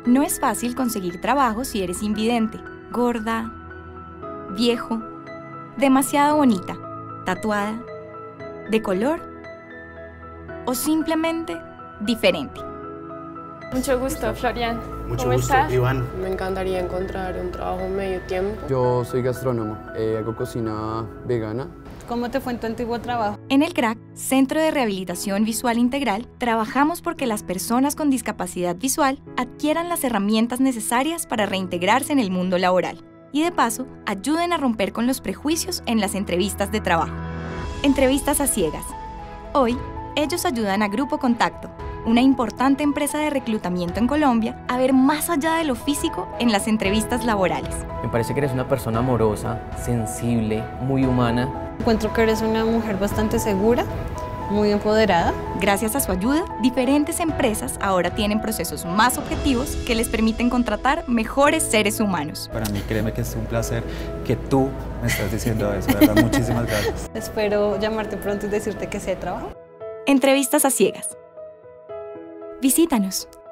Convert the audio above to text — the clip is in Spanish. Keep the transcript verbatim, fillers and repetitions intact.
No es fácil conseguir trabajo si eres invidente, gorda, viejo, demasiado bonita, tatuada, de color o simplemente diferente. Mucho gusto, Florian. Mucho ¿Cómo gusto, estás? Iván. Me encantaría encontrar un trabajo medio tiempo. Yo soy gastrónomo, eh, hago cocina vegana. ¿Cómo te fue en tu antiguo trabajo? En el C R A C, Centro de Rehabilitación Visual Integral, trabajamos porque las personas con discapacidad visual adquieran las herramientas necesarias para reintegrarse en el mundo laboral y, de paso, ayuden a romper con los prejuicios en las entrevistas de trabajo. Entrevistas a ciegas. Hoy, ellos ayudan a Grupo Contacto, una importante empresa de reclutamiento en Colombia, a ver más allá de lo físico en las entrevistas laborales. Me parece que eres una persona amorosa, sensible, muy humana. Encuentro que eres una mujer bastante segura, muy empoderada. Gracias a su ayuda, diferentes empresas ahora tienen procesos más objetivos que les permiten contratar mejores seres humanos. Para mí, créeme que es un placer que tú me estás diciendo eso, ¿verdad? Muchísimas gracias. Espero llamarte pronto y decirte que sí hay trabajo. Entrevistas a ciegas. Visítanos.